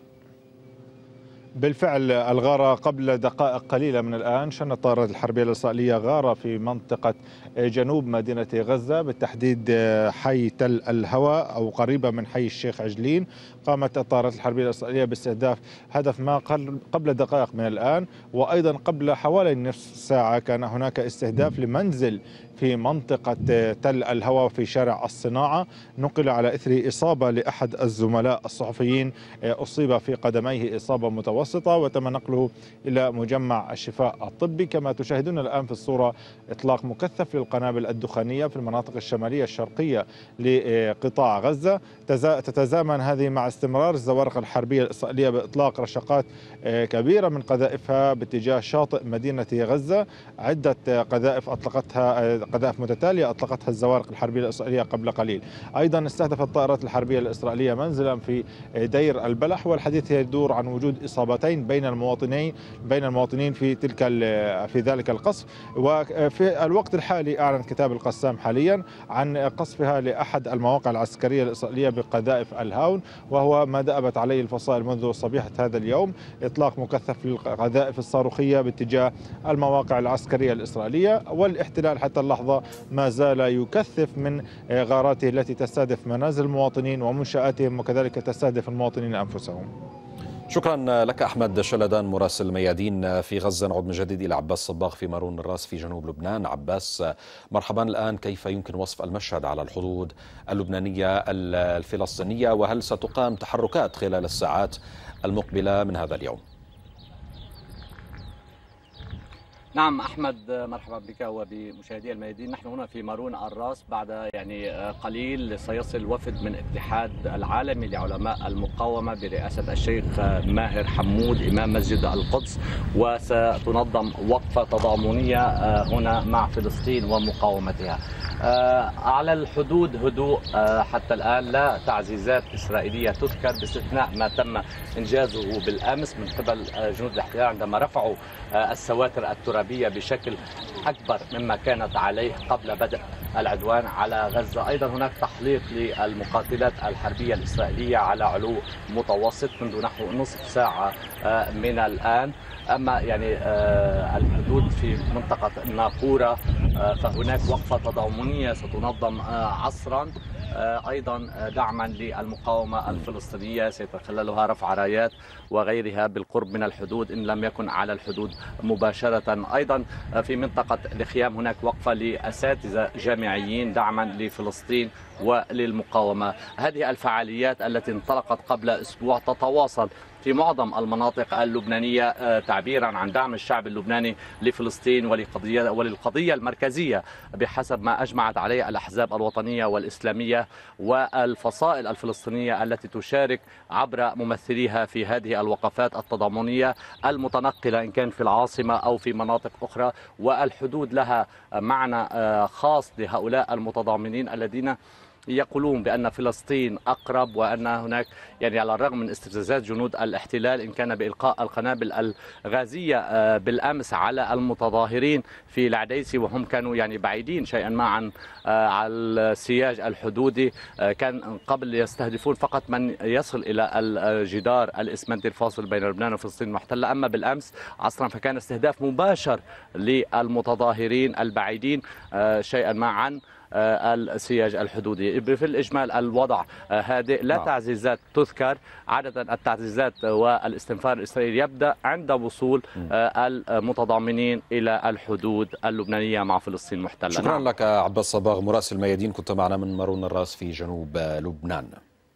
بالفعل الغارة قبل دقائق قليلة من الآن شنت الطائرات الحربية الإسرائيلية غارة في منطقة جنوب مدينة غزة، بالتحديد حي تل الهوى أو قريبة من حي الشيخ عجلين. قامت الطائرات الحربية الإسرائيلية باستهداف هدف ما قبل دقائق من الآن، وأيضا قبل حوالي نصف ساعة كان هناك استهداف لمنزل في منطقة تل الهوى في شارع الصناعة، نقل على إثر إصابة لأحد الزملاء الصحفيين، أصيب في قدميه إصابة متوسطة وتم نقله إلى مجمع الشفاء الطبي. كما تشاهدون الآن في الصورة إطلاق مكثف للقنابل الدخانية في المناطق الشمالية الشرقية لقطاع غزة. تتزامن هذه مع استمرار الزوارق الحربية الإسرائيلية بإطلاق رشقات كبيرة من قذائفها باتجاه شاطئ مدينة غزة. عدة قذائف أطلقتها قذائف متتالية أطلقتها الزوارق الحربية الإسرائيلية قبل قليل. أيضا استهدفت الطائرات الحربية الإسرائيلية منزلا في دير البلح، والحديث يدور عن وجود إصابتين بين المواطنين بين المواطنين في تلك في ذلك القصف. وفي الوقت الحالي أعلن كتاب القسام حاليا عن قصفها لأحد المواقع العسكرية الإسرائيلية بقذائف الهاون، وهو ما دأبت عليه الفصائل منذ صبيحة هذا اليوم، إطلاق مكثف للقذائف الصاروخية باتجاه المواقع العسكرية الإسرائيلية. والاحتلال حتى اللحظة ما زال يكثف من غاراته التي تستهدف منازل المواطنين ومنشآتهم، وكذلك تستهدف المواطنين أنفسهم. شكرا لك أحمد شلدان مراسل الميادين في غزة. نعود من جديد إلى عباس صباغ في مارون الراس في جنوب لبنان. عباس، مرحبا. الآن كيف يمكن وصف المشهد على الحدود اللبنانية الفلسطينية، وهل ستقام تحركات خلال الساعات المقبلة من هذا اليوم؟ نعم أحمد، مرحبا بك وبمشاهدي الميادين. نحن هنا في مارون الراس، بعد يعني قليل سيصل وفد من الاتحاد العالمي لعلماء المقاومة برئاسة الشيخ ماهر حمود إمام مسجد القدس، وستنظم وقفة تضامنية هنا مع فلسطين ومقاومتها. على الحدود هدوء حتى الآن، لا تعزيزات إسرائيلية تذكر باستثناء ما تم إنجازه بالأمس من قبل جنود الاحتلال عندما رفعوا السواتر الترابية بشكل أكبر مما كانت عليه قبل بدء العدوان على غزة. أيضا هناك تحليق للمقاتلات الحربية الإسرائيلية على علو متوسط منذ نحو نصف ساعة من الآن. أما يعني الحدود في منطقة الناقورة فهناك وقفة تضامنية ستنظم عصرا، أيضا دعما للمقاومة الفلسطينية سيتخللها رفع رايات وغيرها بالقرب من الحدود إن لم يكن على الحدود مباشرة. أيضا في منطقة الخيام هناك وقفة لأساتذة جامعيين دعما لفلسطين وللمقاومة. هذه الفعاليات التي انطلقت قبل أسبوع تتواصل في معظم المناطق اللبنانية تعبيرا عن دعم الشعب اللبناني لفلسطين ولقضية وللقضية المركزية بحسب ما أجمعت عليه الأحزاب الوطنية والإسلامية والفصائل الفلسطينية التي تشارك عبر ممثليها في هذه الوقفات التضامنية المتنقلة إن كان في العاصمة أو في مناطق أخرى. والحدود لها معنى خاص لهؤلاء المتضامنين الذين يقولون بأن فلسطين أقرب، وأن هناك يعني على الرغم من استفزازات جنود الاحتلال إن كان بإلقاء القنابل الغازية بالأمس على المتظاهرين في العديسي وهم كانوا يعني بعيدين شيئا ما عن السياج الحدودي، كان قبل يستهدفون فقط من يصل إلى الجدار الإسمنتي الفاصل بين لبنان وفلسطين المحتلة. أما بالأمس عصرا فكان استهداف مباشر للمتظاهرين البعيدين شيئا ما عن السياج الحدودي. في الإجمال الوضع هادئ، لا تعزيزات تذكر. عادة التعزيزات والاستنفار الإسرائيلي يبدأ عند وصول المتضامنين إلى الحدود اللبنانية مع فلسطين المحتلة. شكرا نعم. لك عبد الصباغ مراسل الميادين، كنت معنا من مارون الراس في جنوب لبنان.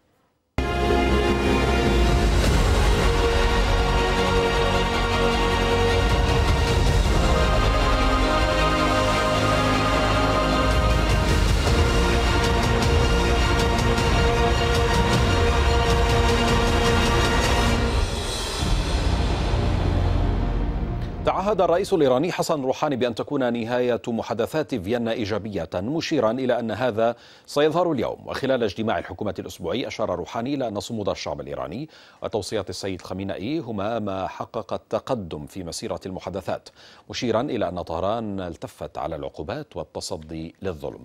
تعهد الرئيس الإيراني حسن روحاني بأن تكون نهاية محادثات فيينا إيجابية، مشيرا إلى أن هذا سيظهر اليوم. وخلال اجتماع الحكومة الأسبوعي أشار روحاني إلى أن صمود الشعب الإيراني وتوصيات السيد خامنئي هما ما حقق التقدم في مسيرة المحادثات، مشيرا إلى أن طهران التفت على العقوبات والتصدي للظلم.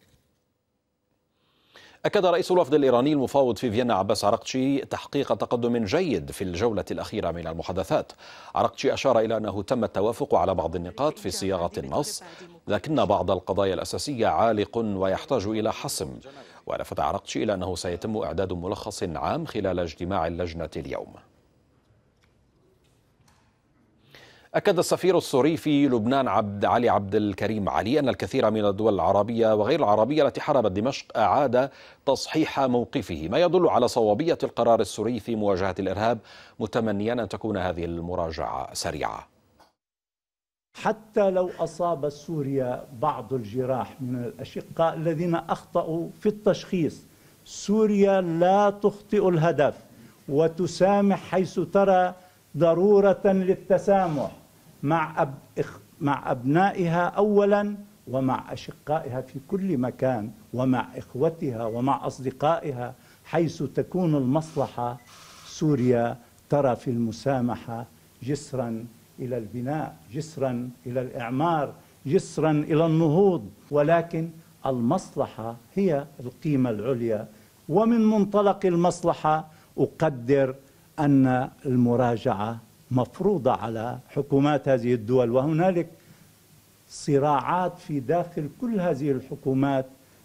أكد رئيس الوفد الإيراني المفاوض في فيينا عباس عرقتشي تحقيق تقدم جيد في الجولة الأخيرة من المحادثات. عرقتشي أشار إلى أنه تم التوافق على بعض النقاط في صياغة النص، لكن بعض القضايا الأساسية عالق ويحتاج إلى حسم. ولفت عرقتشي إلى أنه سيتم إعداد ملخص عام خلال اجتماع اللجنة اليوم. أكد السفير السوري في لبنان عبد علي عبد الكريم علي أن الكثير من الدول العربية وغير العربية التي حاربت دمشق أعاد تصحيح موقفه، ما يدل على صوابية القرار السوري في مواجهة الإرهاب، متمنيا أن تكون هذه المراجعة سريعة. حتى لو أصاب سوريا بعض الجراح من الأشقاء الذين أخطأوا في التشخيص، سوريا لا تخطئ الهدف وتسامح حيث ترى ضرورة للتسامح مع أب... مع أبنائها أولا ومع أشقائها في كل مكان ومع إخوتها ومع أصدقائها حيث تكون المصلحة. سوريا ترى في المسامحة جسرا إلى البناء، جسرا إلى الإعمار، جسرا إلى النهوض، ولكن المصلحة هي القيمة العليا. ومن منطلق المصلحة أقدر أن المراجعة مفروضة على حكومات هذه الدول، وهنالك صراعات في داخل كل هذه الحكومات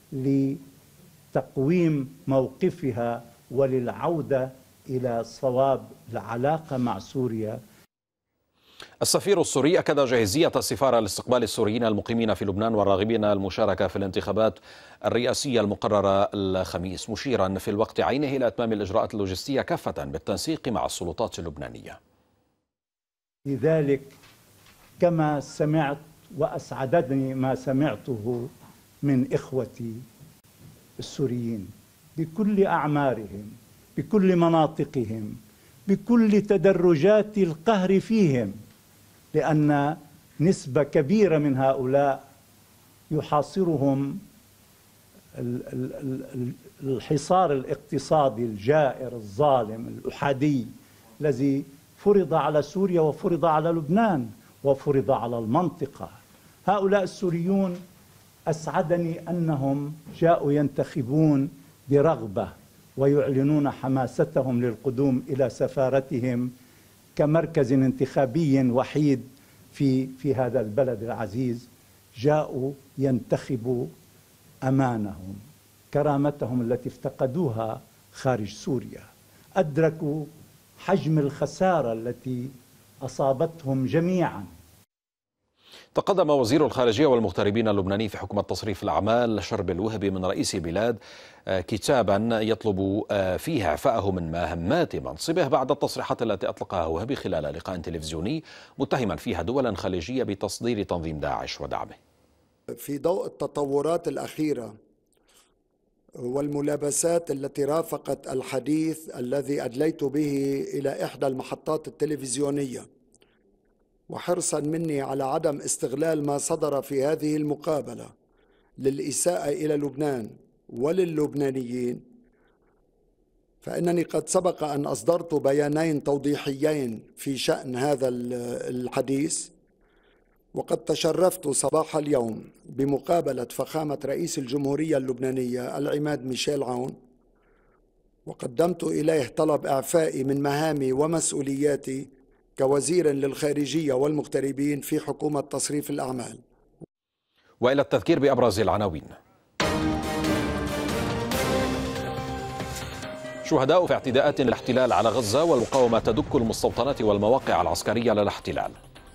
لتقويم موقفها وللعودة إلى صواب العلاقة مع سوريا. السفير السوري أكد جاهزية السفارة لاستقبال السوريين المقيمين في لبنان والراغبين المشاركة في الانتخابات الرئاسية المقررة الخميس، مشيرا في الوقت عينه إلى إتمام الإجراءات اللوجستية كافة بالتنسيق مع السلطات اللبنانية. لذلك كما سمعت وأسعدني ما سمعته من إخوتي السوريين بكل أعمارهم، بكل مناطقهم، بكل تدرجات القهر فيهم، لأن نسبة كبيرة من هؤلاء يحاصرهم الحصار الاقتصادي الجائر الظالم الأحادي الذي فرض على سوريا وفرض على لبنان وفرض على المنطقة. هؤلاء السوريون أسعدني أنهم جاءوا ينتخبون برغبة ويعلنون حماستهم للقدوم إلى سفارتهم كمركز انتخابي وحيد في في هذا البلد العزيز. جاءوا ينتخبوا أمانهم، كرامتهم التي افتقدوها خارج سوريا. أدركوا حجم الخسارة التي أصابتهم جميعا. تقدم وزير الخارجية والمغتربين اللبناني في حكومة تصريف الأعمال شرب الوهبي من رئيس البلاد كتابا يطلب فيه إعفاءه من مهمات منصبه بعد التصريحات التي أطلقها وهبي خلال لقاء تلفزيوني متهما فيها دولا خليجية بتصدير تنظيم داعش ودعمه. في ضوء التطورات الأخيرة والملابسات التي رافقت الحديث الذي أدليت به إلى إحدى المحطات التلفزيونية، وحرصا مني على عدم استغلال ما صدر في هذه المقابلة للإساءة إلى لبنان وللبنانيين، فإنني قد سبق أن أصدرت بيانين توضيحيين في شأن هذا الحديث. وقد تشرفت صباح اليوم بمقابلة فخامة رئيس الجمهورية اللبنانية العماد ميشيل عون، وقدمت إليه طلب إعفائي من مهامي ومسؤولياتي كوزير للخارجية والمغتربين في حكومة تصريف الأعمال. وإلى التذكير بأبرز العناوين. شهداء في اعتداءات الاحتلال على غزة، والمقاومة تدك المستوطنات والمواقع العسكرية للاحتلال.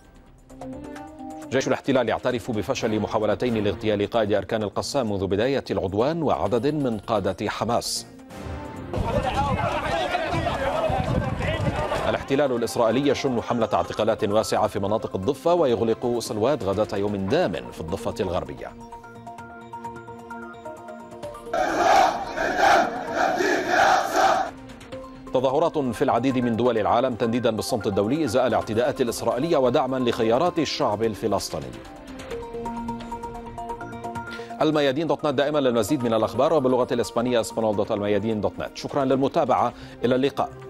جيش الاحتلال يعترف بفشل محاولتين لاغتيال قائد أركان القسام منذ بداية العدوان وعدد من قادة حماس. الاحتلال الإسرائيلي يشن حملة اعتقالات واسعة في مناطق الضفة ويغلق سلوات غداة يوم دام في الضفة الغربية. تظاهرات في العديد من دول العالم تنديدا بالصمت الدولي إزاء الاعتداءات الإسرائيلية ودعما لخيارات الشعب الفلسطيني. الميادين دوت نت دائما للمزيد من الأخبار وباللغة الإسبانية اسبانول دوت الميادين دوت نت. شكرا للمتابعة، إلى اللقاء.